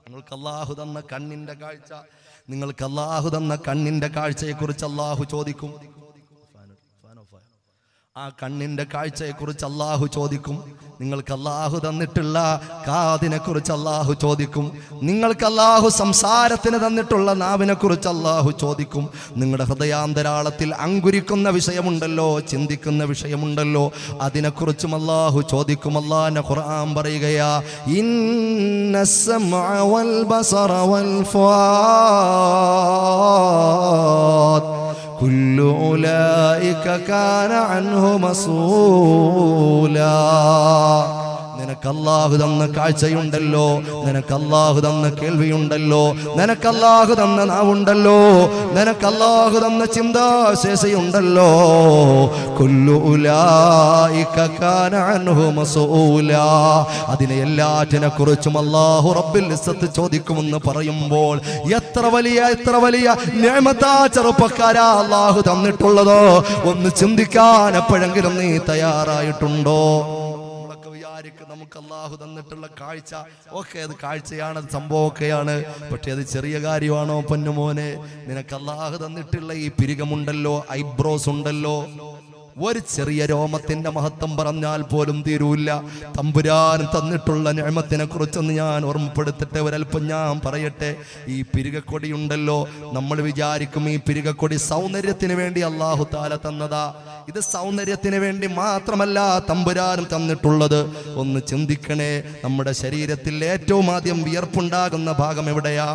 നിങ്ങൾക്ക് അല്ലാഹു തന്ന കണ്ണിന്റെ കാഴ്ച, നിങ്ങൾക്ക് അല്ലാഹു തന്ന കണ്ണിന്റെ കാഴ്ചയെക്കുറിച്ച് അല്ലാഹു ചോദിക്കും. ആ കണ്ണിന്റെ കാഴ്ചയെക്കുറിച്ച് അല്ലാഹു ചോദിക്കും. നിങ്ങൾക്ക് അല്ലാഹു തന്നിട്ടുള്ള കാതിനെ കുറിച്ച് അല്ലാഹു ചോദിക്കും. നിങ്ങൾക്ക് അല്ലാഹു സംസാരത്തിന് തന്നിട്ടുള്ള നാവിനെ കുറിച്ച് അല്ലാഹു ചോദിക്കും. നിങ്ങളുടെ ഹൃദയാന്തരാളത്തിൽ അങ്കുരിക്കുന്ന വിഷയമുണ്ടല്ലോ, ചിന്തിക്കുന്ന വിഷയമുണ്ടല്ലോ, അതിനെക്കുറിച്ചും അല്ലാഹു ചോദിക്കും. അല്ലാഹുവിന്റെ ഖുർആൻ പറയുകയാ, ഇന്നസ്സമഅ വൽ ബസറ വൽ ഫുആദ് കുല്ലു ഉലൈക കാന അൻഹു മസൂലാ. നിനക്ക് അല്ലാഹു തന്ന കാഴ്ചയുണ്ടല്ലോ, നിനക്ക് അല്ലാഹു തന്ന കേൾവിയുണ്ടല്ലോ, നിനക്ക് അല്ലാഹു തന്ന നാവുണ്ടല്ലോ, നിനക്ക് അല്ലാഹു തന്ന ചിന്താശേഷിയുണ്ടല്ലോ. കുല്ലു ഉലൈക കാന അൻഹു മസൂലാ. അതിനെ എല്ലാറ്റിനെ കുറിച്ചും അല്ലാഹു റബ്ബുൽ ഇസ്സത്ത് ചോദിക്കുമെന്ന് പറയുമ്പോൾ എത്ര വലിയ നിഅമത്താ ചെറുപ്പക്കാരാ അല്ലാഹു തന്നിട്ടുള്ളതോ. ഒന്ന് ചിന്തിക്കാൻ എപ്പോഴെങ്കിലും നീ തയ്യാറായിട്ടുണ്ടോ? നമുക്ക് അല്ലാഹു തന്നിട്ടുള്ള കാഴ്ച ഒക്കെ അത് കാഴ്ചയാണ്, അത് സംഭവമൊക്കെയാണ്. പക്ഷെ അത് ചെറിയ കാര്യമാണോ പൊന്നുമോനെ? നിനക്ക് അല്ലാഹു തന്നിട്ടുള്ള ഈ പിരികമുണ്ടല്ലോ, ഐബ്രോസ് ഉണ്ടല്ലോ, ഒരു ചെറിയ രോമത്തിന്റെ മഹത്വം പറഞ്ഞാൽ പോലും തീരൂല്ല. തമ്പുരാൻ തന്നിട്ടുള്ള നിഅമത്തിനെ കുറിച്ചൊന്ന് ഞാൻ ഓർമ്മപ്പെടുത്തട്ടെ, ഒരൽപ്പം ഞാൻ പറയട്ടെ. ഈ പിരികക്കൊടിയുണ്ടല്ലോ, നമ്മൾ വിചാരിക്കും ഈ പിരികക്കൊടി സൗന്ദര്യത്തിന് വേണ്ടി അല്ലാഹു തആല തന്നതാ. ഇത് സൗന്ദര്യത്തിന് വേണ്ടി മാത്രമല്ല തമ്പുരാൻ തന്നിട്ടുള്ളത്. ഒന്ന് ചിന്തിക്കണേ, നമ്മുടെ ശരീരത്തിൽ ഏറ്റവും ആദ്യം വിയർപ്പുണ്ടാകുന്ന ഭാഗം എവിടെയാ?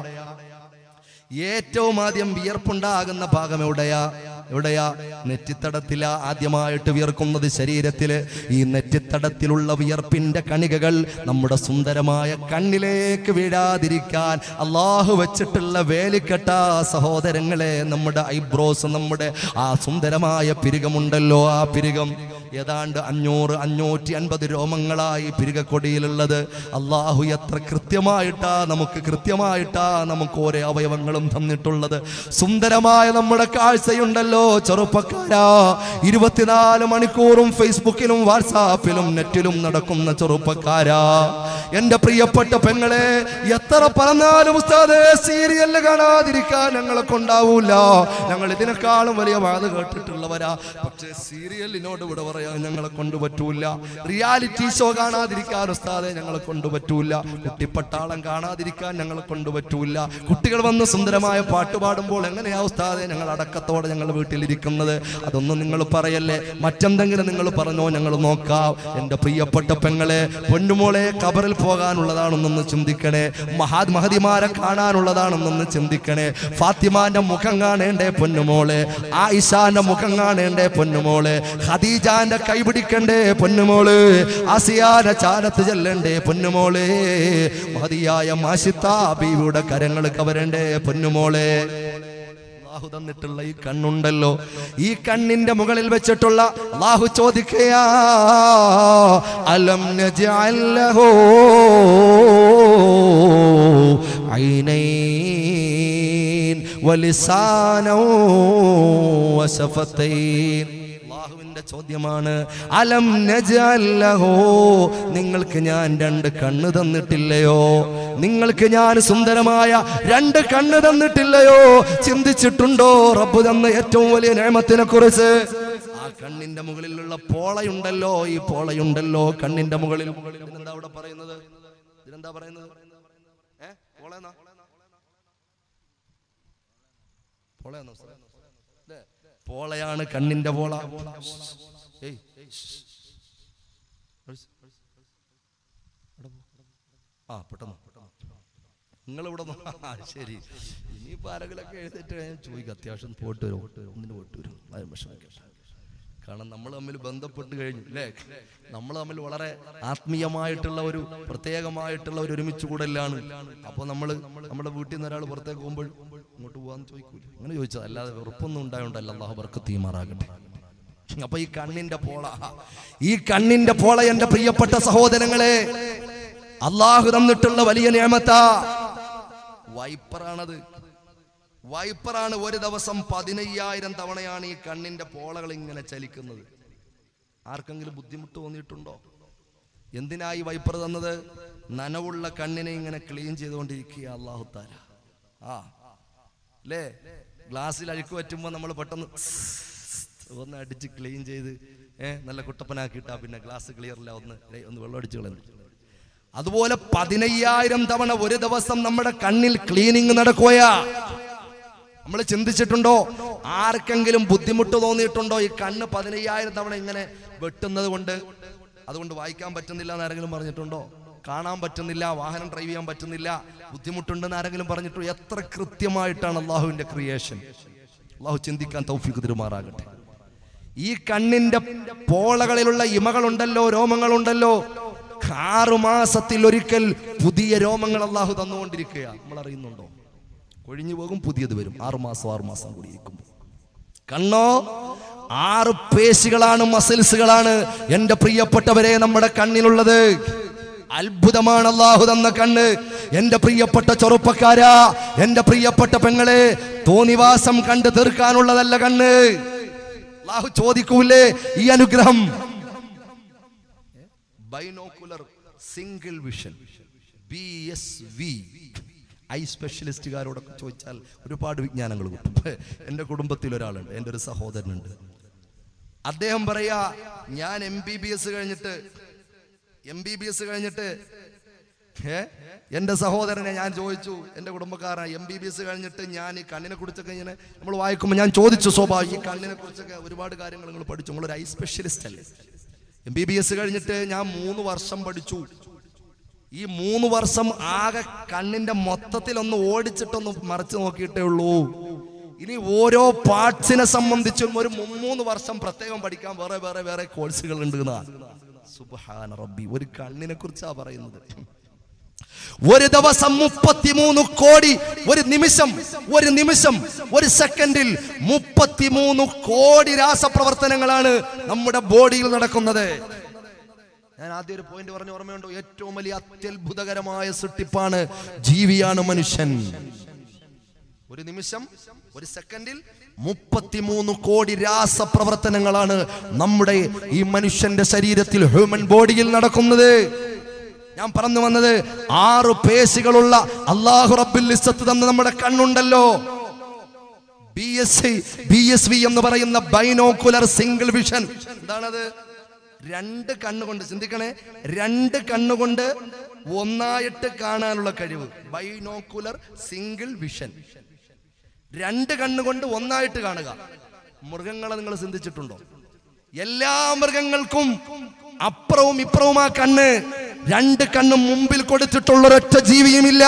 ഏറ്റവും ആദ്യം വിയർപ്പുണ്ടാകുന്ന ഭാഗം എവിടെയാ? നെറ്റിത്തടത്തില ആദ്യമായിട്ട് വിയർക്കുന്നത് ശരീരത്തില്. ഈ നെറ്റിത്തടത്തിലുള്ള വിയർപ്പിന്റെ കണികകൾ നമ്മുടെ സുന്ദരമായ കണ്ണിലേക്ക് വീഴാതിരിക്കാൻ അല്ലാഹു വെച്ചിട്ടുള്ള വേലിക്കെട്ട സഹോദരങ്ങളെ, നമ്മുടെ ഐബ്രോസ്, നമ്മുടെ ആ സുന്ദരമായ പിരികമുണ്ടല്ലോ, ആ പിരികം ഏതാണ്ട് 500-550 രോമങ്ങളായി പിരികക്കൊടിയിലുള്ളത്. അല്ലാഹു എത്ര കൃത്യമായിട്ടാ നമുക്ക് ഓരോ അവയവങ്ങളും തന്നിട്ടുള്ളത്. സുന്ദരമായ നമ്മുടെ കാഴ്ചയുണ്ടല്ലോ ചെറുപ്പക്കാരാ. 24 മണിക്കൂറും ഫേസ്ബുക്കിലും വാട്സാപ്പിലും നെറ്റിലും നടക്കുന്ന ചെറുപ്പക്കാരാ, എന്റെ പ്രിയപ്പെട്ട പെങ്ങളെ, എത്ര പറഞ്ഞാലും ഉസ്താദേ സീരിയല് കാണാതിരിക്കാൻ ഞങ്ങളെ കൊണ്ടാവൂല, ഞങ്ങൾ ഇതിനേക്കാളും വലിയ വാത് കേട്ടിട്ടുള്ളവരാ. പക്ഷേ സീരിയലിനോട് ഇവിടെ പറയാൻ ഞങ്ങളെ കൊണ്ട് പറ്റൂല. റിയാലിറ്റി ഷോ കാണാതിരിക്കാൻ ഉസ്താദെ ഞങ്ങളെ കൊണ്ട് പറ്റൂല. കുട്ടിപ്പട്ടാളം കാണാതിരിക്കാൻ ഞങ്ങളെ കൊണ്ട് പറ്റൂല. കുട്ടികൾ വന്ന് സുന്ദരമായ പാട്ട് പാടുമ്പോൾ എങ്ങനെയാ ഉസ്താദെ ഞങ്ങൾ അടക്കത്തോടെ ഞങ്ങൾ വീട്ടിലിരിക്കുന്നത്? അതൊന്നും നിങ്ങൾ പറയല്ലേ, മറ്റെന്തെങ്കിലും നിങ്ങൾ പറഞ്ഞോ, ഞങ്ങൾ നോക്കാം. എന്റെ പ്രിയപ്പെട്ട പെങ്ങളെ, പൊന്നുമോളെ, ഖബറിൽ പോകാനുള്ളതാണെന്നൊന്ന് ചിന്തിക്കണേ. മഹദിമാരെ കാണാനുള്ളതാണെന്നൊന്ന് ചിന്തിക്കണേ. ഫാത്തിമാന്റെ മുഖം കാണേണ്ടേ പൊന്നുമോളെ, ആയിഷാന്റെ മുഖം കാണേണ്ടേ പൊന്നുമോളെ, ഖദീജാന്റെ കൈപിടിക്കണ്ടേ പൊന്നുമോള്, ആസിയാന്റെ ചാരത്ത് ചെല്ലണ്ടേ പൊന്നുമോളെ, മഹദിയായ മാഷിത്താ ബീവിയുടെ കരങ്ങൾ കവരണ്ടേ പൊന്നുമോളെ. അല്ലാഹു തന്നിട്ടുള്ള ഈ കണ്ണുണ്ടല്ലോ, ഈ കണ്ണിന്റെ മുകളിൽ വെച്ചിട്ടുള്ള അല്ലാഹു ചോദിക്കയാ, അലം നജഅൽ ലഹു ഐനൈൻ വലിസാനൻ വശഫതൈൻ. ചോദ്യമാണ്, അലം നജഅൽ ലഹു, നിങ്ങൾക്ക് ഞാൻ 2 കണ്ണ് തന്നിട്ടില്ലയോ? നിങ്ങൾക്ക് ഞാൻ സുന്ദരമായ 2 കണ്ണ് തന്നിട്ടില്ലയോ? ചിന്തിച്ചിട്ടുണ്ടോ റബ്ബ് തന്ന ഏറ്റവും വലിയ നിഅമത്തിനെ കുറിച്ച്? ആ കണ്ണിന്റെ മുകളിലുള്ള പോളയുണ്ടല്ലോ, ഈ പോളയുണ്ടല്ലോ കണ്ണിന്റെ മുകളിൽ. ഇതിനെന്താ അവിടെ പറയുന്നത്? പോളയാണ് കണ്ണിന്റെ പോള. പെട്ടെന്ന് നിങ്ങളിവിടെ ശരി. ഇനിയിപ്പോ ആരെങ്കിലൊക്കെ എഴുതിട്ട് ഞാൻ ചോദിക്കും, അത്യാവശ്യം പോയിട്ട് വരും, ആരും വിഷമിക്കട്ടെ. കാരണം നമ്മൾ തമ്മിൽ ബന്ധപ്പെട്ട് കഴിഞ്ഞു അല്ലേ? നമ്മൾ തമ്മിൽ വളരെ ആത്മീയമായിട്ടുള്ള ഒരു പ്രത്യേകമായിട്ടുള്ള ഒരു ഒരുമിച്ച് കൂടലാണ്. അപ്പോൾ നമ്മുടെ വീട്ടിൽ നിന്ന് ഒരാൾ പുറത്തേക്ക് പോകുമ്പോൾ ഇങ്ങോട്ട് പോകാന്ന് ചോദിക്കൂല, അങ്ങനെ ചോദിച്ചത് അല്ലാതെ വെറുപ്പൊന്നും ഉണ്ടായോണ്ടല്ല. അല്ലാഹു ബർക്കത്ത് ചെയ്യുമാറാകട്ടെ. അപ്പൊ ഈ കണ്ണിന്റെ പോള എന്റെ പ്രിയപ്പെട്ട സഹോദരങ്ങളെ, അല്ലാഹു തന്നിട്ടുള്ള വലിയ നിഅമത്താ. വൈപ്പറാണ്. ഒരു ദിവസം 15,000 തവണയാണ് ഈ കണ്ണിന്റെ പോളകൾ ഇങ്ങനെ ചലിക്കുന്നത്. ആർക്കെങ്കിലും ബുദ്ധിമുട്ട് തോന്നിയിട്ടുണ്ടോ? എന്തിനായി വൈപ്പർ തന്നത്? നനവുള്ള കണ്ണിനെ ഇങ്ങനെ ക്ലീൻ ചെയ്തുകൊണ്ടിരിക്കുക അല്ലാഹു തആല. അല്ലേ, ഗ്ലാസ്സിൽ അഴുക്ക് പറ്റുമ്പോൾ നമ്മൾ പെട്ടെന്ന് ഒന്ന് അടിച്ച് ക്ലീൻ ചെയ്ത് നല്ല കുട്ടപ്പനാക്കിയിട്ടാ പിന്നെ ഗ്ലാസ് ക്ലിയറില്ല, ഒന്ന് വെള്ളം അടിച്ചു കളഞ്ഞു. അതുപോലെ 15000 തവണ ഒരു ദിവസം നമ്മുടെ കണ്ണിൽ ക്ലീനിങ് നടക്കുകയാ. നമ്മൾ ചിന്തിച്ചിട്ടുണ്ടോ? ആർക്കെങ്കിലും ബുദ്ധിമുട്ട് തോന്നിയിട്ടുണ്ടോ ഈ കണ്ണ് 15000 തവണ ഇങ്ങനെ വെട്ടുന്നത് കൊണ്ട്? അതുകൊണ്ട് വായിക്കാൻ പറ്റുന്നില്ല എന്ന് ആരെങ്കിലും പറഞ്ഞിട്ടുണ്ടോ? കാണാൻ പറ്റുന്നില്ല, വാഹനം ഡ്രൈവ് ചെയ്യാൻ പറ്റുന്നില്ല, ബുദ്ധിമുട്ടുണ്ടെന്ന് ആരെങ്കിലും പറഞ്ഞിട്ടുണ്ടോ? എത്ര കൃത്യമായിട്ടാണ് അള്ളാഹുവിന്റെ ക്രിയേഷൻ. അള്ളാഹു ചിന്തിക്കാൻ തൗഫീഖ് തരുമാറാകട്ടെ. ഈ കണ്ണിന്റെ പോളകളിലുള്ള ഇമകളുണ്ടല്ലോ, രോമങ്ങളുണ്ടല്ലോ, 6 മാസത്തിൽ ഒരിക്കൽ പുതിയ രോമങ്ങൾ അള്ളാഹു തന്നുകൊണ്ടിരിക്കുക. നമ്മൾ അറിയുന്നുണ്ടോ? കൊഴിഞ്ഞു പോകും, പുതിയത് വരും. 6 മാസം കൂടി ഇരിക്കുമ്പോൾ. കണ്ണോ 6 പേശികളാണ്, മസിൽസുകളാണ് എന്റെ പ്രിയപ്പെട്ടവരെ നമ്മുടെ കണ്ണിലുള്ളത്. അത്ഭുതമാണ് അല്ലാഹു തന്ന കണ്ണ്. എന്റെ പ്രിയപ്പെട്ട ചെറുപ്പക്കാരാ, എന്റെ പ്രിയപ്പെട്ട പെങ്ങളെ, തോന്നിവാസം കണ്ട് തീർക്കാനുള്ളതല്ല കണ്ണ്. അല്ലാഹു ചോദിക്കൂലേ ഈ അനുഗ്രഹം? Binocular single vision, BSV. Eye സ്പെഷ്യലിസ്റ്റുകാരോടൊക്കെ ചോദിച്ചാൽ ഒരുപാട് വിജ്ഞാനങ്ങൾ കിട്ടും. എൻ്റെ കുടുംബത്തിൽ ഒരാളുണ്ട്, എൻ്റെ ഒരു സഹോദരനുണ്ട്. അദ്ദേഹം പറയാ, ഞാൻ MBBS കഴിഞ്ഞിട്ട് എൻ്റെ സഹോദരനെ ഞാൻ ചോദിച്ചു, എൻ്റെ കുടുംബക്കാരൻ MBBS കഴിഞ്ഞിട്ട് ഞാൻ ഈ കണ്ണിനെ കുറിച്ചൊക്കെ ഇങ്ങനെ നമ്മൾ വായിക്കുമ്പോൾ ഞാൻ ചോദിച്ചു, സ്വാഭാവികം ഈ കണ്ണിനെ കുറിച്ചൊക്കെ ഒരുപാട് കാര്യങ്ങൾ നിങ്ങൾ പഠിച്ചു, നിങ്ങളൊരു ഐ സ്പെഷ്യലിസ്റ്റ് അല്ലേ? MBBS കഴിഞ്ഞിട്ട് ഞാൻ 3 വർഷം പഠിച്ചു. ഈ 3 വർഷം ആകെ കണ്ണിന്റെ മൊത്തത്തിലൊന്ന് ഓടിച്ചിട്ടൊന്ന് മറിച്ച് നോക്കിയിട്ടേ ഉള്ളൂ. ഇനി ഓരോ പാർട്സിനെ സംബന്ധിച്ചും ഒരു 3 വർഷം പ്രത്യേകം പഠിക്കാൻ വേറെ കോഴ്സുകൾ ഉണ്ട്. സുബ്ഹാന റബ്ബി, ഒരു കണ്ണിനെ കുറിച്ചാ പറയുന്നത്. ഒരു ദിവസം 33 കോടി, ഒരു നിമിഷം ഒരു സെക്കൻഡിൽ 33 കോടി രാസപ്രവർത്തനങ്ങളാണ് നമ്മുടെ ബോഡിയിൽ നടക്കുന്നത്. ഞാൻ ആദ്യം ഒരു പോയിന്റ് പറഞ്ഞ ഓർമ്മയുണ്ടോ? ഏറ്റവും വലിയ അത്യത്ഭുതകരമായ സൃഷ്ടിപ്പാണ്, ജീവിയാണ് മനുഷ്യൻ. ഒരു നിമിഷം ഒരു സെക്കൻഡിൽ 33 കോടി രാസപ്രവർത്തനങ്ങളാണ് നമ്മുടെ ഈ മനുഷ്യന്റെ ശരീരത്തിൽ, ഹ്യൂമൻ ബോഡിയിൽ നടക്കുന്നത്. ഞാൻ പറഞ്ഞു വന്നത് 6 പേശികളുള്ള അല്ലാഹു റബ്ബുൽ ഇസ്സത്ത് തന്ന നമ്മുടെ കണ്ണുണ്ടല്ലോ, BSV എന്ന് പറയുന്ന ബൈനോക്കുലർ സിംഗിൾ വിഷൻ. എന്താണത്? 2 കണ്ണുകൊണ്ട്, ചിന്തിക്കണേ, 2 കണ്ണുകൊണ്ട് ഒന്നായിട്ട് കാണാനുള്ള കഴിവ്. ബൈനോക്കുലർ സിംഗിൾ വിഷൻ, 2 കണ്ണുകൊണ്ട് ഒന്നായിട്ട് കാണുക. മൃഗങ്ങളെ നിങ്ങൾ ചിന്തിച്ചിട്ടുണ്ടോ? എല്ലാ മൃഗങ്ങൾക്കും അപ്പുറവും ഇപ്പുറവും ആ കണ്ണ്, 2 കണ്ണും മുമ്പിൽ കൊടുത്തിട്ടുള്ള ഒരൊറ്റ ജീവിയുമില്ല.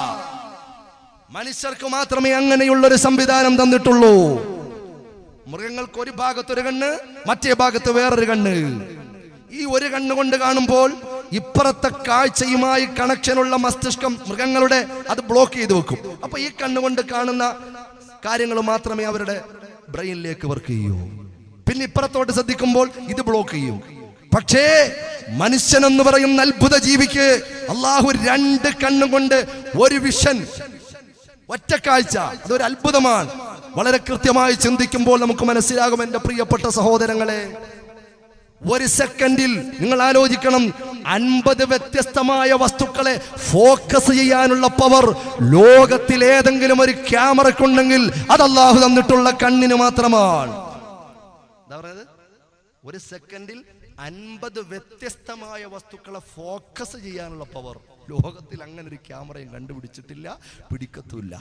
മനുഷ്യർക്ക് മാത്രമേ അങ്ങനെയുള്ളൊരു സംവിധാനം തന്നിട്ടുള്ളൂ. മൃഗങ്ങൾക്ക് ഒരു ഭാഗത്തൊരു കണ്ണ്, മറ്റേ ഭാഗത്ത് വേറൊരു കണ്ണ്. ഈ ഒരു കണ്ണുകൊണ്ട് കാണുമ്പോൾ ഇപ്പുറത്തെ കാഴ്ചയുമായി കണക്ഷനുള്ള മസ്തിഷ്കം മൃഗങ്ങളുടെ അത് ബ്ലോക്ക് ചെയ്ത് വെക്കും. അപ്പൊ ഈ കണ്ണുകൊണ്ട് കാണുന്ന കാര്യങ്ങൾ മാത്രമേ അവരുടെ ബ്രെയിനിലേക്ക് വർക്ക് ചെയ്യൂ. പിന്നെ ഇപ്പുറത്തോട്ട് ശ്രദ്ധിക്കുമ്പോൾ ഇത് ബ്ലോക്ക് ചെയ്യും. പക്ഷേ മനുഷ്യൻ എന്ന് പറയുന്ന അത്ഭുത ജീവിക്ക് അള്ളാഹു 2 കണ്ണുകൊണ്ട് ഒരു വിഷൻ, ഒറ്റ കാഴ്ച. അതൊരു അത്ഭുതമാണ്. വളരെ കൃത്യമായി ചിന്തിക്കുമ്പോൾ നമുക്ക് മനസ്സിലാകും എൻ്റെ പ്രിയപ്പെട്ട സഹോദരങ്ങളെ. ഒരു സെക്കൻഡിൽ നിങ്ങൾ ആലോചിക്കണം, 50 വ്യത്യസ്തമായ വസ്തുക്കളെ ഫോക്കസ് ചെയ്യാനുള്ള പവർ ലോകത്തിൽ ഏതെങ്കിലും ഒരു ക്യാമറക്കുണ്ടെങ്കിൽ അത് അല്ലാഹു തന്നിട്ടുള്ള കണ്ണിന് മാത്രമാണ്. എന്താ പറയുന്നത്? ഒരു സെക്കൻഡിൽ 50 വ്യത്യസ്തമായ വസ്തുക്കളെ ഫോക്കസ് ചെയ്യാനുള്ള പവർ ലോകത്തിൽ അങ്ങനെ ഒരു ക്യാമറയും കണ്ടുപിടിച്ചിട്ടില്ല, പിടിക്കത്തുമില്ല.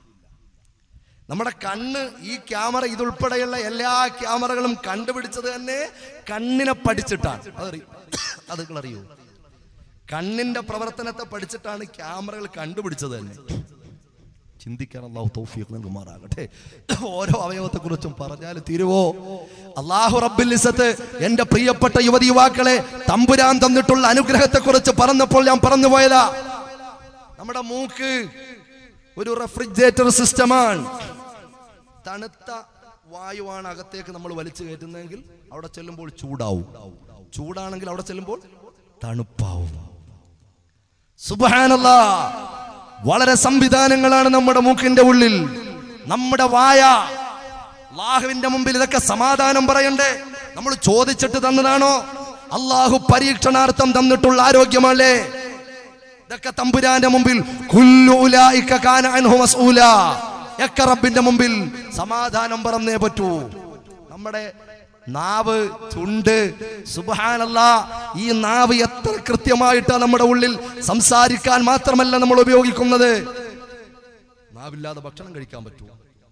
നമ്മുടെ കണ്ണ്, ഈ ക്യാമറ ഇതുൾപ്പെടെയുള്ള എല്ലാ ക്യാമറകളും കണ്ടുപിടിച്ചത് തന്നെ കണ്ണിനെ പഠിച്ചിട്ടാണ്. അത് നിങ്ങളറിയോ? കണ്ണിന്റെ പ്രവർത്തനത്തെ പഠിച്ചിട്ടാണ് ക്യാമറകൾ കണ്ടുപിടിച്ചത് തന്നെ. ചിന്തിക്കാൻ അല്ലാഹു തൗഫീഖ് നൽകുമാറാകട്ടെ. ഓരോ അവയവത്തെ കുറിച്ചും പറഞ്ഞാൽ തീരുവോ? അല്ലാഹു റബ്ബുൽ ഇസ്സത്ത് എൻ്റെ പ്രിയപ്പെട്ട യുവതി യുവാക്കളെ തമ്പുരാൻ തന്നിട്ടുള്ള അനുഗ്രഹത്തെ കുറിച്ച് പറഞ്ഞപ്പോൾ ഞാൻ പറഞ്ഞു പോയതാ. നമ്മുടെ മൂക്ക് ഒരു റെഫ്രിജറേറ്റർ സിസ്റ്റമാണ്. തണുത്ത വായുവാണ് അകത്തേക്ക് നമ്മൾ വലിച്ചു കയറ്റുന്നതെങ്കിൽ അവിടെ ചെല്ലുമ്പോൾ ചൂടാവും, ചൂടാണെങ്കിൽ അവിടെ ചെല്ലുമ്പോൾ തണുപ്പാവും. സുബ്ഹാനല്ലാഹ്, വളരെ സംവിധാനങ്ങളാണ് നമ്മുടെ മൂക്കിന്റെ ഉള്ളിൽ. നമ്മുടെ വായ, അല്ലാഹുവിന്റെ മുമ്പിൽ ഇതൊക്കെ സമാധാനം പറയണ്ടേ? നമ്മൾ ചോദിച്ചിട്ട് തന്നതാണോ? അല്ലാഹു പരീക്ഷണാർത്ഥം തന്നിട്ടുള്ള ആരോഗ്യമല്ലേ? ഇതൊക്കെ തമ്പുരാന്റെ മുമ്പിൽ കുല്ലു ഉലൈക കാന അൻഹു മസ്ഊല. ഒക്കെ റബ്ബിന്റെ മുമ്പിൽ സമാധാനം പറഞ്ഞേ പറ്റൂ. നമ്മുടെ നാവ്, ചുണ്ട്, സുബ്ഹാനല്ലാഹ്, ഈ നാവ് എത്ര കൃത്യമായിട്ടാണ് നമ്മുടെ ഉള്ളിൽ സംസാരിക്കാൻ മാത്രമല്ല നമ്മൾ ഉപയോഗിക്കുന്നത്. നാവില്ലാതെ ഭക്ഷണം കഴിക്കാൻ പറ്റുമോ?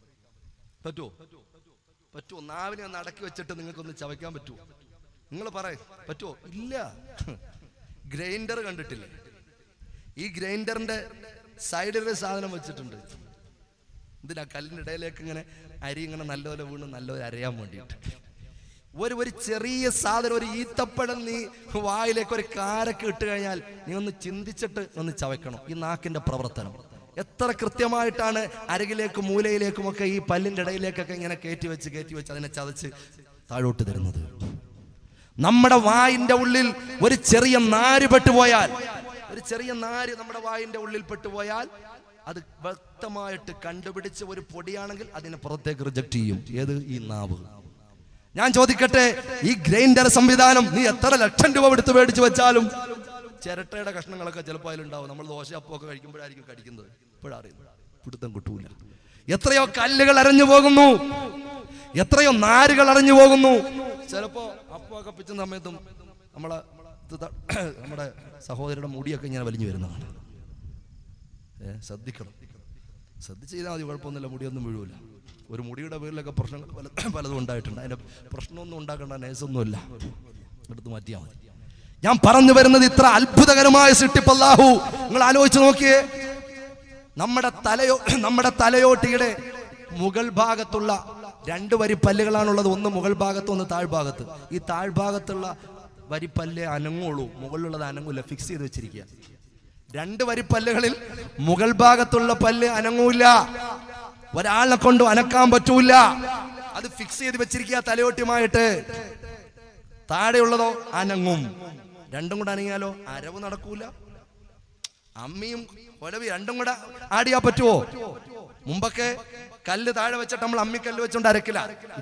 പറ്റുമോ? നാവിനെ ഒന്ന് അടക്കി വെച്ചിട്ട് നിങ്ങൾക്കൊന്ന് ചവയ്ക്കാൻ പറ്റുമോ? നിങ്ങൾ പറയ പറ്റുമോ? ഇല്ല. ഗ്രൈൻഡർ കണ്ടിട്ടില്ലേ? ഈ ഗ്രൈൻഡറിന്റെ സൈഡിൽ ഒരു സാധനം വെച്ചിട്ടുണ്ട്. എന്തിനാ? കല്ലിന്റെ ഇടയിലേക്ക് ഇങ്ങനെ അരി ഇങ്ങനെ നല്ലപോലെ വീണ് നല്ലപോലെ അരയാൻ വേണ്ടിയിട്ട്. ഒരു ചെറിയ സാധനം, ഒരു ഈത്തപ്പഴം നീ വായിലേക്ക് ഒരു കാരക്ക് ഇട്ട് കഴിഞ്ഞാൽ നീ ഒന്ന് ചിന്തിച്ചിട്ട് ഒന്ന് ചവയ്ക്കണം. ഈ നാക്കിന്റെ പ്രവർത്തനം എത്ര കൃത്യമായിട്ടാണ് അരകിലേക്കും മൂലയിലേക്കുമൊക്കെ ഈ പല്ലിന്റെ ഇടയിലേക്കൊക്കെ ഇങ്ങനെ കയറ്റി വെച്ച് അതിനെ ചതച്ച് താഴോട്ട് തരുന്നത്. നമ്മുടെ വായിന്റെ ഉള്ളിൽ ഒരു ചെറിയ നാര് പെട്ടുപോയാൽ, നമ്മുടെ വായിന്റെ ഉള്ളിൽ പെട്ടുപോയാൽ അത് വ്യക്തമായിട്ട് കണ്ടുപിടിച്ച് ഒരു പൊടിയാണെങ്കിൽ അതിനെ പുറത്തേക്ക് റിജക്ട് ചെയ്യും. ഏത്? ഈ നാവ്. ഞാൻ ചോദിക്കട്ടെ, ഈ ഗ്രൈൻഡർ സംവിധാനം നീ എത്ര ലക്ഷം രൂപ എടുത്ത് മേടിച്ചു വെച്ചാലും ചിരട്ടയുടെ കഷ്ണങ്ങളൊക്കെ ചിലപ്പോൾ അതിലുണ്ടാവും. നമ്മൾ ദോശ അപ്പമൊക്കെ കഴിക്കുമ്പോഴായിരിക്കും കടിക്കുന്നത്. ഇപ്പോഴറിയുന്നു, പിടുത്തം കിട്ടൂല. എത്രയോ കല്ലുകൾ അരഞ്ഞു പോകുന്നു, എത്രയോ നാരുകൾ അരഞ്ഞു പോകുന്നു. ചിലപ്പോ അപ്പമൊക്കെ പിച്ചുന്ന സമയത്തും നമ്മുടെ സഹോദരിയുടെ മുടിയൊക്കെ ഇങ്ങനെ വലിഞ്ഞു വരുന്നതാണ്. ശ്രദ്ധിക്കണം, ശ്രദ്ധിച്ച് ചെയ്താൽ മതി, കുഴപ്പമൊന്നുമില്ല, മുടിയൊന്നും വീഴൂല. ഒരു മുടിയുടെ പേരിലൊക്കെ പ്രശ്നങ്ങൾ പലതും ഉണ്ടായിട്ടുണ്ട്. അതിന്റെ പ്രശ്നമൊന്നും ഉണ്ടാക്കേണ്ട, നേഴ്സൊന്നുമില്ല, എടുത്ത് മാറ്റിയാൽ മതി. ഞാൻ പറഞ്ഞു വരുന്നത്, ഇത്ര അത്ഭുതകരമായ സൃഷ്ടിപ്പ് അല്ലാഹു. നിങ്ങൾ ആലോചിച്ച് നോക്കിയേ, നമ്മുടെ തലയോട്ടിയുടെ മുകൾ ഭാഗത്തുള്ള 2 വരിപ്പല്ലുകളാണുള്ളത്. ഒന്ന് മുകൾ ഭാഗത്ത്, ഒന്ന് താഴ്ഭാഗത്ത്. ഈ താഴ്ഭാഗത്തുള്ള വരിപ്പല്ല് അനങ്ങുള്ളൂ, മുകളിലുള്ളത് അനങ്ങൂല, ഫിക്സ് ചെയ്ത് വെച്ചിരിക്കുക. 2 വരിപ്പല്ലുകളിൽ മുകൾ ഭാഗത്തുള്ള പല്ല് അനങ്ങൂല, ഒരാളെ കൊണ്ട് അനക്കാൻ പറ്റൂല, അത് ഫിക്സ് ചെയ്ത് വെച്ചിരിക്കുക തലയോട്ടിയുമായിട്ട്. താഴെയുള്ളതോ അനങ്ങും. രണ്ടും കൂടെ അനങ്ങിയാലോ അരവ് നടക്കൂല. അമ്മിയും കൊലവി രണ്ടും കൂടെ ആടിയാ പറ്റുമോ? മുമ്പൊക്കെ കല്ല് താഴെ വെച്ചിട്ട് നമ്മൾ അമ്മിക്കല്ല് വെച്ചോണ്ട് അരക്കില്ല.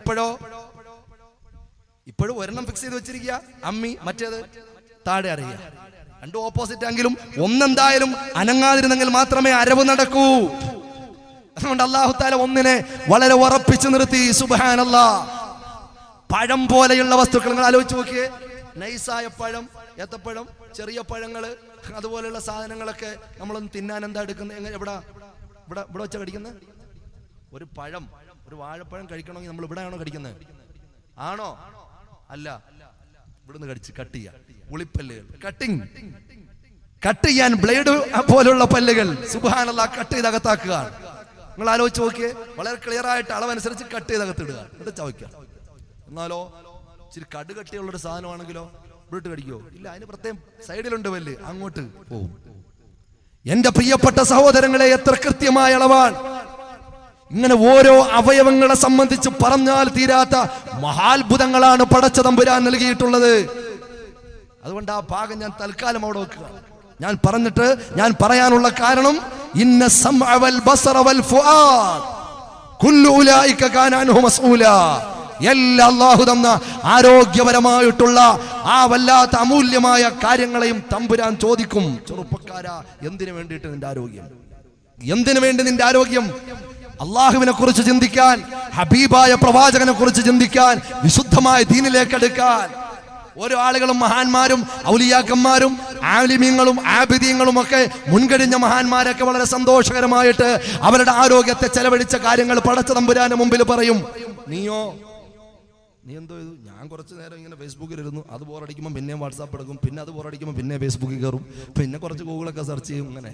ഇപ്പോഴും ഒരെണ്ണം ഫിക്സ് ചെയ്ത് വെച്ചിരിക്കുക അമ്മി, മറ്റേത് താഴെ അറിയുക. രണ്ടും ഓപ്പോസിറ്റ് ആണെങ്കിലും ഒന്നെന്തായാലും അനങ്ങാതിരുന്നെങ്കിൽ മാത്രമേ അരവ് നടക്കൂ. അതുകൊണ്ട് അല്ലാഹു തആല ഒന്നിനെ വളരെ ഉറപ്പിച്ചു നിർത്തി. സുബ്ഹാനല്ലാഹ്. പഴം പോലെയുള്ള വസ്തുക്കൾ നിങ്ങൾ ആലോചിച്ച് നോക്കിയേ. നൈസായ പഴം, ഏത്തപ്പഴം, ചെറിയ പഴങ്ങള്, അതുപോലെയുള്ള സാധനങ്ങളൊക്കെ നമ്മളൊന്ന് തിന്നാൻ എന്താ എടുക്കുന്നത്? ഇവിടെ വെച്ചാ കടിക്കുന്നത്? ഒരു പഴം, ഒരു വാഴപ്പഴം കഴിക്കണമെങ്കിൽ നമ്മൾ ഇവിടെയാണോ കടിക്കുന്നത്? ആണോ? അല്ല, ഇവിടുന്ന് കടിച്ച് കട്ട് ചെയ്യാം. ഉളിപ്പല്ലുകൾ, കട്ട് ചെയ്യാൻ ബ്ലേഡ് പോലുള്ള പല്ലുകൾ. സുബ്ഹാനല്ലാഹ്, കട്ട് ചെയ്ത് അകത്താക്കുക. നിങ്ങൾ ആലോചിച്ച് നോക്കിയേ. വളരെ ക്ലിയർ ആയിട്ട് അളവനുസരിച്ച് കട്ട് ചെയ്ത് അകത്തിടുക, എന്നിട്ട് ചവയ്ക്കുക. എന്നാലോ ഇച്ചിരി കടുകട്ടിയുള്ളൊരു സാധനമാണെങ്കിലോ ഇവിട്ട് കടിക്കോ? ഇല്ല, അതിന് പ്രത്യേകം സൈഡിലുണ്ട് പല്ല്, അങ്ങോട്ട് പോവും. എന്റെ പ്രിയപ്പെട്ട സഹോദരങ്ങളെ, എത്ര കൃത്യമായ അളവാണ്! ഇങ്ങനെ ഓരോ അവയവങ്ങളെ സംബന്ധിച്ച് പറഞ്ഞാൽ തീരാത്ത മഹാത്ഭുതങ്ങളാണ് പടച്ച തമ്പുരാൻ നൽകിയിട്ടുള്ളത്. അതുകൊണ്ട് ആ ഭാഗം ഞാൻ തൽക്കാലം അവിടെ വെക്കുക. ഞാൻ പറയാനുള്ള കാരണം, ഇന്ന സമഅ വൽ ബസറ വൽ ഫുആദ് കുല്ലു ഉലൈക കാന അൻഹു മസ്ഊല. എല്ലാ അല്ലാഹു തന്ന ആരോഗ്യപരമായിട്ടുള്ള ആ വല്ലാത്ത അമൂല്യമായ കാര്യങ്ങളെയും തമ്പുരാൻ ചോദിക്കും. ചെറുപ്പക്കാരാ, എന്തിനു വേണ്ടിയിട്ട് നിന്റെ ആരോഗ്യം? എന്തിനു വേണ്ടി നിന്റെ ആരോഗ്യം? അള്ളാഹുവിനെ കുറിച്ച് ചിന്തിക്കാൻ, ഹബീബായ പ്രവാചകനെ കുറിച്ച് ചിന്തിക്കാൻ, വിശുദ്ധമായ ദീനിലേക്ക് എടുക്കാൻ. ഓരോ ആളുകളും മഹാന്മാരും ഔലിയാക്കന്മാരും ആലിമീങ്ങളും ആബിദീങ്ങളും ഒക്കെ മുൻകഴിഞ്ഞ മഹാന്മാരൊക്കെ വളരെ സന്തോഷകരമായിട്ട് അവരുടെ ആരോഗ്യത്തെ ചെലവഴിച്ച കാര്യങ്ങൾ പടച്ച തമ്പുരാന്റെ മുമ്പിൽ പറയും. നീ എന്തോ ചെയ്തു? ഞാൻ കുറച്ച് നേരം ഇങ്ങനെ ഫേസ്ബുക്കിലിരുന്നു. അത് ബോറടിക്കുമ്പോൾ പിന്നെയും വാട്സാപ്പ് എടുക്കും, പിന്നെ അത് ബോറടിക്കുമ്പോൾ പിന്നെ ഫേസ്ബുക്കിൽ കയറും, പിന്നെ കുറച്ച് ഗൂഗിളൊക്കെ സെർച്ച് ചെയ്യും. അങ്ങനെ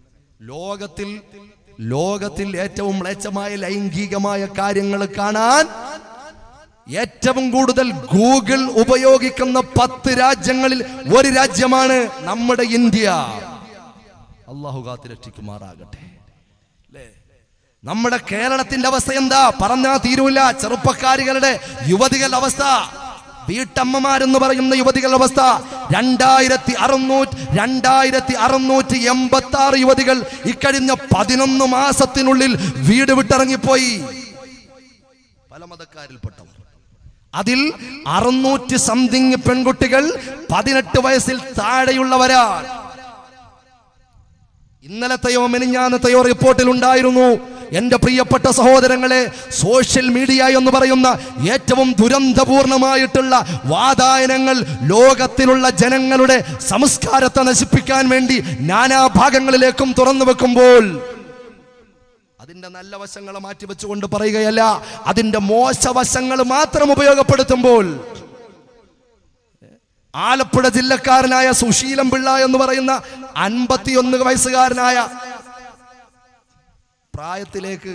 ലോകത്തിൽ ഏറ്റവും മ്ലേച്ഛമായ ലൈംഗികമായ കാര്യങ്ങൾ കാണാൻ ഏറ്റവും കൂടുതൽ ഗൂഗിൾ ഉപയോഗിക്കുന്ന 10 രാജ്യങ്ങളിൽ ഒരു രാജ്യമാണ് നമ്മുടെ ഇന്ത്യ. അല്ലാഹു കാത്തുരക്ഷിക്കുമാറാകട്ടെ. നമ്മുടെ കേരളത്തിന്റെ അവസ്ഥ എന്താ പറഞ്ഞാ തീരൂല. ചെറുപ്പക്കാരികളുടെ യുവതികളുടെ അവസ്ഥ, വീട്ടമ്മമാരെന്ന് പറയുന്ന യുവതികളുടെ അവസ്ഥ, 2686 യുവതികൾ ഇക്കഴിഞ്ഞ 11 മാസത്തിനുള്ളിൽ വീട് വിട്ടിറങ്ങിപ്പോയി. പല മതക്കാരിൽപ്പെട്ടവർ. അതിൽ 600 സംതിങ് പെൺകുട്ടികൾ 18 വയസ്സിൽ താഴെയുള്ളവരാണ്. ഇന്നലത്തെയോ മിനിഞ്ഞാന്നത്തെയോ റിപ്പോർട്ടിൽ ഉണ്ടായിരുന്നു, എന്റെ പ്രിയപ്പെട്ട സഹോദരങ്ങളെ, സോഷ്യൽ മീഡിയ എന്ന് പറയുന്ന ഏറ്റവും ദുരന്തപൂർണമായിട്ടുള്ള വാതായനങ്ങൾ ലോകത്തിലുള്ള ജനങ്ങളുടെ സംസ്കാരത്തെ നശിപ്പിക്കാൻ വേണ്ടി നാനാഭാഗങ്ങളിലേക്കും തുറന്നു വെക്കുമ്പോൾ അതിന്റെ നല്ല വശങ്ങൾ മാറ്റിവെച്ചുകൊണ്ട് പറയുകയല്ല, അതിന്റെ മോശവശങ്ങൾ മാത്രം ഉപയോഗപ്പെടുത്തുമ്പോൾ ആലപ്പുഴ ജില്ലക്കാരനായ സുശീലം പിള്ള എന്ന് പറയുന്ന 51 വയസ്സുകാരനായ പ്രായത്തിലേക്ക്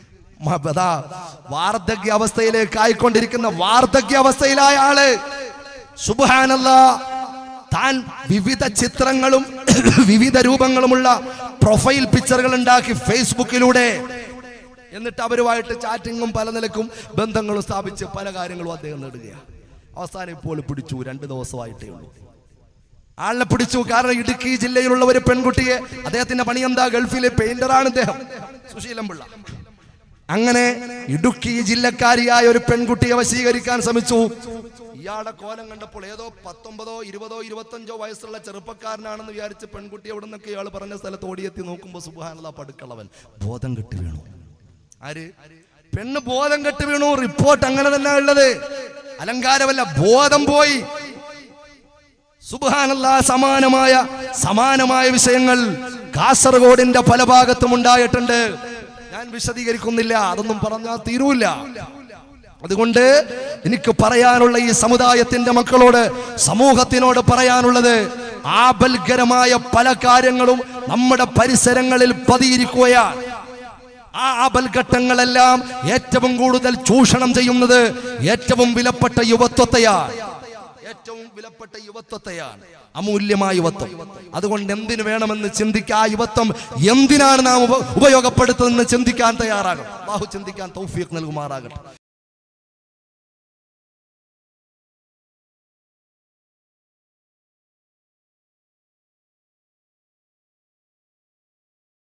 വാർദ്ധക്യാവസ്ഥയിലേക്ക് ആയിക്കൊണ്ടിരിക്കുന്ന വാർദ്ധക്യാവസ്ഥയിലായ ആള് സുബ്ഹാനല്ലാഹ് താൻ വിവിധ ചിത്രങ്ങളും വിവിധ രൂപങ്ങളുമുള്ള പ്രൊഫൈൽ പിക്ചറുകൾ ഉണ്ടാക്കി ഫേസ്ബുക്കിലൂടെ, എന്നിട്ട് അവരുമായിട്ട് ചാറ്റിങ്ങും പല നിലക്കും ബന്ധങ്ങളും സ്ഥാപിച്ച് പല കാര്യങ്ങളും അദ്ദേഹം നേടുകയാണ്. അവസാനം ഇപ്പോൾ പിടിച്ചു, 2 ദിവസമായിട്ടേ ഉള്ളൂ. ആളിനെ പിടിച്ചു. കാരണം ഇടുക്കി ജില്ലയിലുള്ള ഒരു പെൺകുട്ടിയെ, അദ്ദേഹത്തിന്റെ പണി എന്താ, ഗൾഫിലെ പെയിന്ററാണ് ഇദ്ദേഹം, സുശീലം പിള്ള. അങ്ങനെ ഇടുക്കി ജില്ലക്കാരിയായ ഒരു പെൺകുട്ടിയെ വശീകരിക്കാൻ ശ്രമിച്ചു. ഇയാളുടെ കോലം കണ്ടപ്പോൾ ഏതോ 19, 20, 25 വയസ്സുള്ള ചെറുപ്പക്കാരനാണെന്ന് വിചാരിച്ച് പെൺകുട്ടി എവിടെ നിന്നൊക്കെ ഇയാൾ പറഞ്ഞ സ്ഥലത്ത് ഓടിയെത്തി നോക്കുമ്പോൾ സുബ്ഹാനല്ലാഹ് പടുക്കളവൻ ബോധം കെട്ടി വീണു. ആര്? പെണ്ണ് ബോധം കെട്ടി വീണു. റിപ്പോർട്ട് അങ്ങനെ തന്നെ ഉള്ളത്, അലങ്കാരമല്ല, ബോധം പോയി. സുബ്ഹാനല്ലാഹ് സമാനമായ വിഷയങ്ങൾ കാസർഗോഡിന്റെ പല ഭാഗത്തും ഉണ്ടായിട്ടുണ്ട്. ഞാൻ വിശദീകരിക്കുന്നില്ല, അതൊന്നും പറഞ്ഞാൽ തീരൂല. അതുകൊണ്ട് എനിക്ക് പറയാനുള്ള ഈ സമുദായത്തിന്റെ മക്കളോട്, സമൂഹത്തിനോട് പറയാനുള്ളത്, ആപൽകരമായ പല കാര്യങ്ങളും നമ്മുടെ പരിസരങ്ങളിൽ പതിയിരിക്കുകയാണ്. ആ ആപൽഘട്ടങ്ങളെല്ലാം ഏറ്റവും കൂടുതൽ ചൂഷണം ചെയ്യുന്നത് ഏറ്റവും വിലപ്പെട്ട യുവത്വത്തെയാണ്. അമൂല്യമായ യുവത്വം. അതുകൊണ്ട് എന്തിനു വേണമെന്ന് ചിന്തിക്കുക. ആ യുവത്വം എന്തിനാണ് നാം ഉപയോഗപ്പെടുത്തുന്നതെന്ന് ചിന്തിക്കാൻ തയ്യാറാകണം. അല്ലാഹു ചിന്തിക്കാൻ തൗഫീഖ് നൽകുമാറാകട്ടെ.